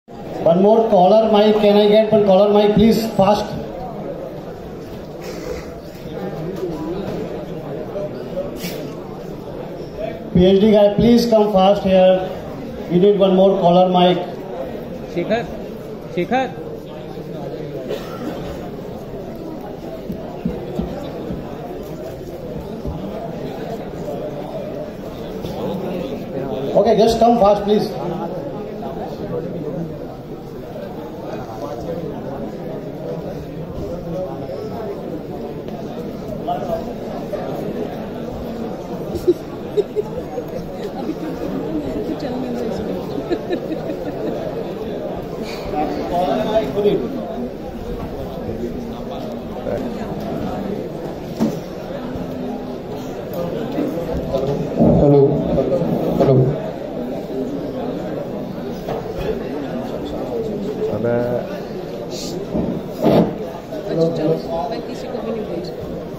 One more caller mic. Can I get one caller mic, please? Fast. PhD guy, please come fast here. We need one more caller mic. Shikhar. Okay, just come fast, please. Hello मैं किसी को भी नहीं भेज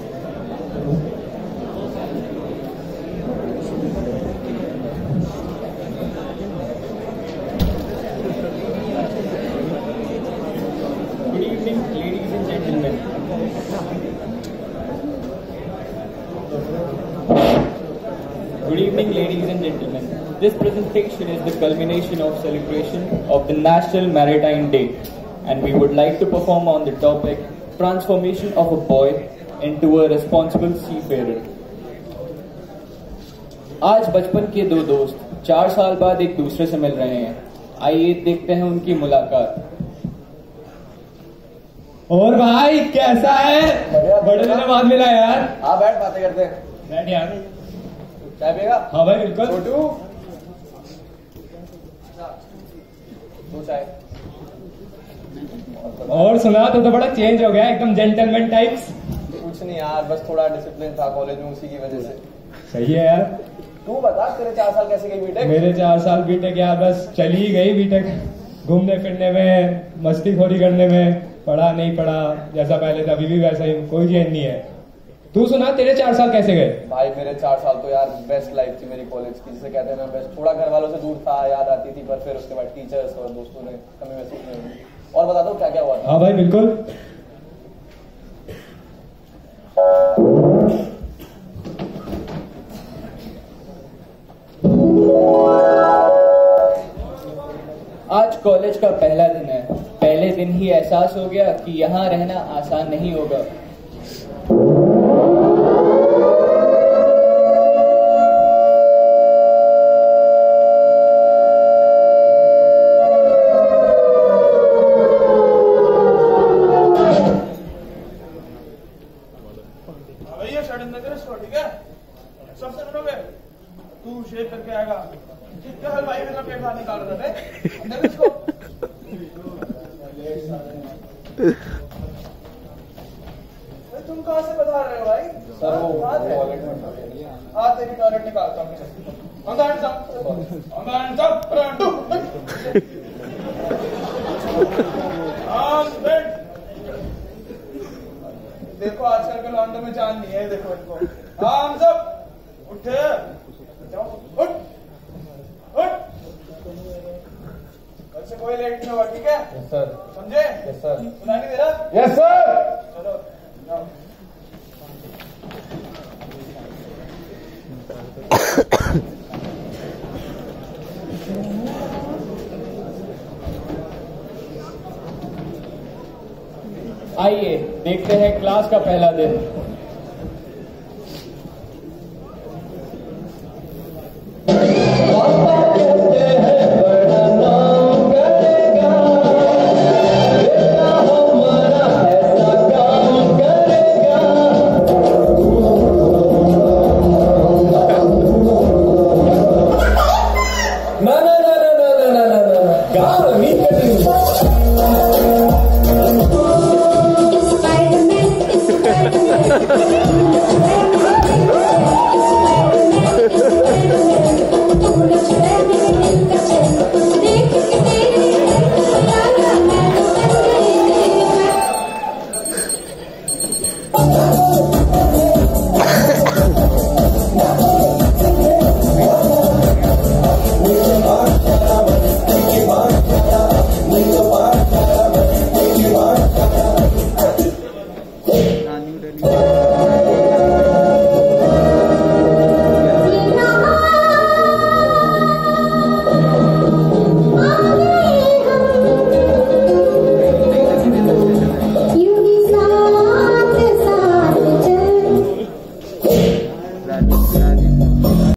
Good evening, ladies and gentlemen. This presentation is the culmination of celebration of the National Maritime Day, and we would like to perform on the topic transformation of a boy into a responsible seafarer. आज बचपन के दो दोस्त 4 साल बाद एक दूसरे से मिल रहे हैं। आइए देखते हैं उनकी मुलाकात। और भाई कैसा है? बड़े दिनों बाद मिला यार। हाँ बैठ, बातें करते हैं। बैठ यार। चाय पिएगा? हाँ भाई बिल्कुल। छोटू दो चाय। और सुना तो बड़ा चेंज हो गया, एकदम जेंटलमैन टाइप्स। कुछ नहीं यार, बस थोड़ा डिसिप्लिन था कॉलेज में, उसी की वजह से। सही है यार। तू बता, तेरे 4 साल कैसे गई बीटेक? मेरे 4 साल बीटेक यार बस चली ही गई बीटेक। घूमने फिरने में, मस्तीखोरी करने में, पढ़ा नहीं पढ़ा, जैसा पहले था अभी भी वैसा ही, कोई चेंज नहीं है। तू सुना, तेरे 4 साल कैसे गए? भाई मेरे 4 साल तो यार बेस्ट लाइफ थी मेरी कॉलेज की, जिसे कहते हैं ना बेस्ट। थोड़ा घर वालों से दूर था, याद आती थी, पर फिर उसके बाद टीचर्स और दोस्तों ने कमी महसूस नहीं हुई। और बता दो क्या क्या हुआ था? हाँ भाई बिल्कुल। आज कॉलेज का पहला दिन है। पहले दिन ही एहसास हो गया कि यहाँ रहना आसान नहीं होगा। भैया षड्यंत्र कर इसको, ठीक है? सबसे सुनोगे तू शेक करके आएगा। कितना हलवाई मेरा पेट बाहर निकाल रहा था अंदर इसको। तुम कहाँ से बता रहे हो भाई? सर वो टॉयलेट में। हाँ तेरी टॉयलेट निकालता हूँ। देखो आजकल के लॉन्डो में जान नहीं है, देखो इनको। हम सब उठे, जाओ उठ उठ। कल से कोई लेट नहीं होगा, ठीक है? Yes sir. समझे? Yes sir. सुना नहीं दे रहा? Yes sir. चलो जाओ। आइए देखते हैं क्लास का पहला दिन। Thank you.